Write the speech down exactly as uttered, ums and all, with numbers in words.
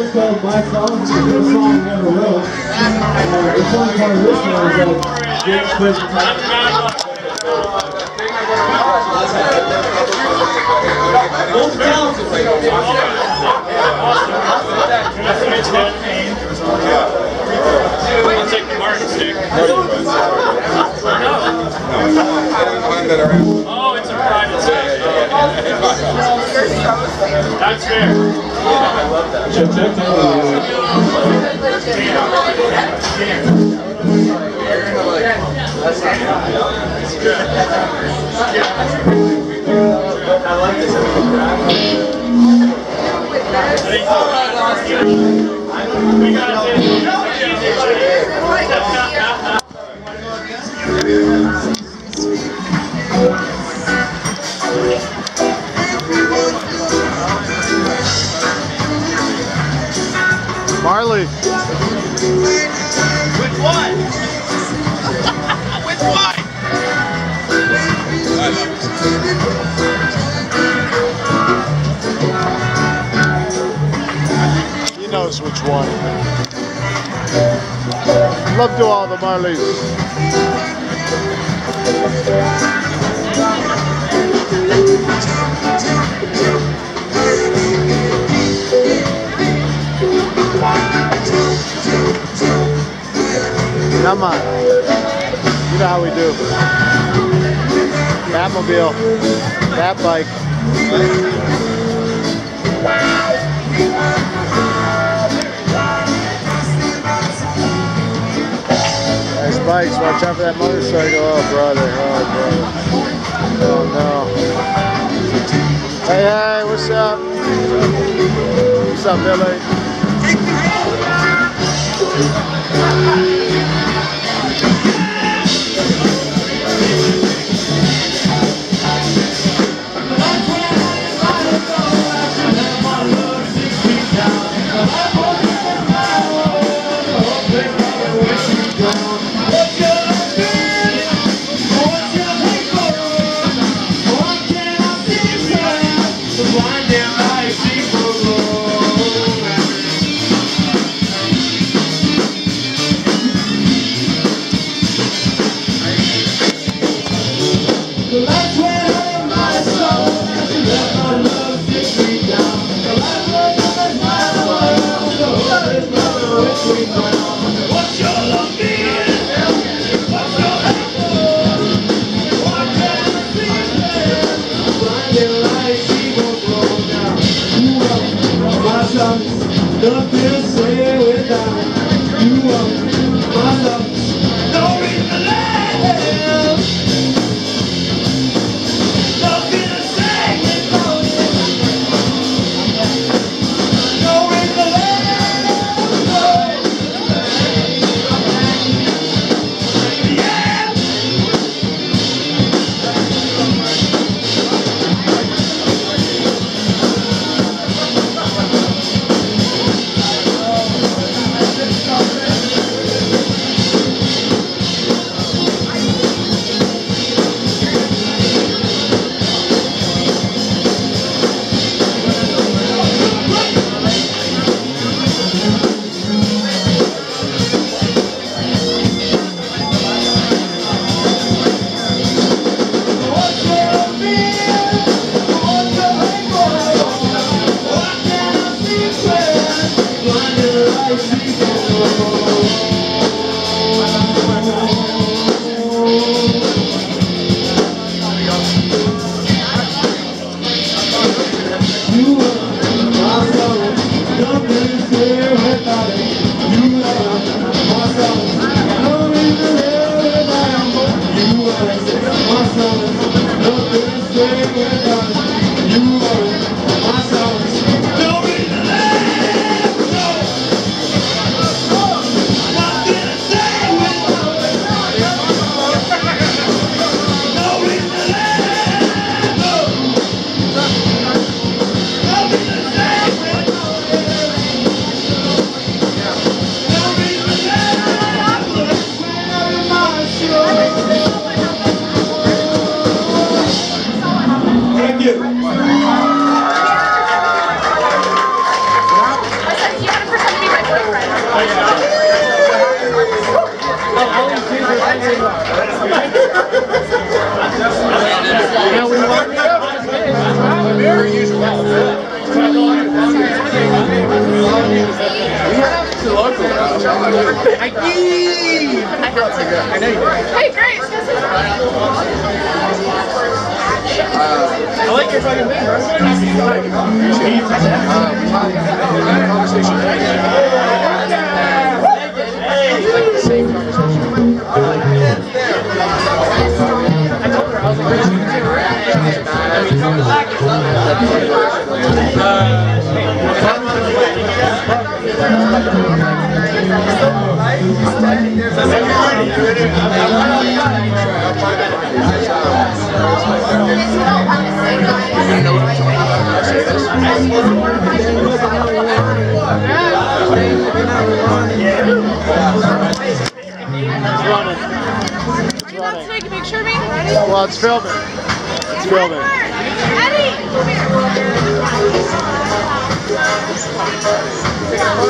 song's called My Song. It's a song we never wrote. Uh, the fun part of this one is that James plays guitar. Both talented. I'll take the market stick. Oh, it's a private stick. That's fair. Check, check, check. I like this. We got it. Marley. Which one? Which one? He knows which one. Love to all the Marleys. Come on. You know how we do. Batmobile. Bat bike. Nice bikes. Watch out for that motorcycle. Oh, brother. Oh, brother. Oh, no. Hey, hey. What's up? What's up, Billy? Nothing to say without you are my love. No reason to laugh. Nothing to say without you. No reason to laugh. Yeah. hundred percent be my boyfriend. Yeah, we want to very usual. We have to local. I have to. I know you do. Hey, Grace. I like your fucking thing, bro. Conversation. Like the same conversation. I told her, I was like, So you can make sure me? well, it's filming. It's filming. Eddie!